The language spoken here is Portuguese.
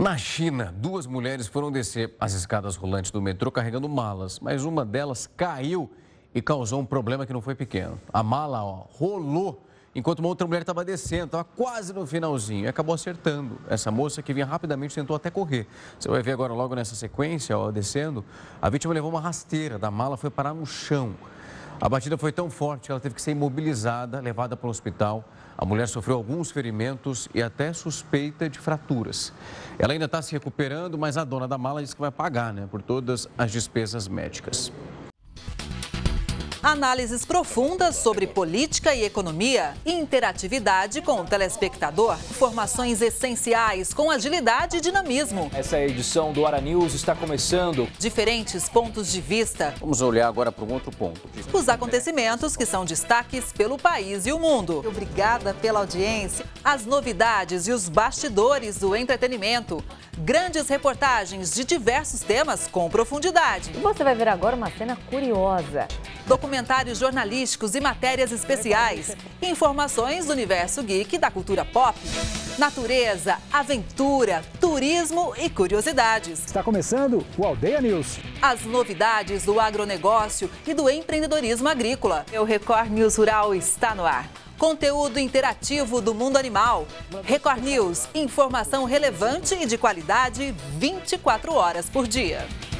Na China, duas mulheres foram descer as escadas rolantes do metrô carregando malas, mas uma delas caiu e causou um problema que não foi pequeno. A mala, rolou enquanto uma outra mulher estava descendo, estava quase no finalzinho e acabou acertando essa moça que vinha rapidamente, tentou até correr. Você vai ver agora logo nessa sequência, descendo, a vítima levou uma rasteira da mala, foi parar no chão. A batida foi tão forte que ela teve que ser imobilizada, levada para o hospital. A mulher sofreu alguns ferimentos e até suspeita de fraturas. Ela ainda está se recuperando, mas a dona da mala disse que vai pagar, por todas as despesas médicas. Análises profundas sobre política e economia, interatividade com o telespectador, informações essenciais com agilidade e dinamismo. Essa edição do Ara News está começando. Diferentes pontos de vista. Vamos olhar agora para um outro ponto. Os acontecimentos que são destaques pelo país e o mundo. Obrigada pela audiência. As novidades e os bastidores do entretenimento. Grandes reportagens de diversos temas com profundidade. E você vai ver agora uma cena curiosa. Documentários jornalísticos e matérias especiais. Informações do universo geek e da cultura pop. Natureza, aventura, turismo e curiosidades. Está começando o Aldeia News. As novidades do agronegócio e do empreendedorismo agrícola. O Record News Rural está no ar. Conteúdo interativo do mundo animal. Record News, informação relevante e de qualidade 24 horas por dia.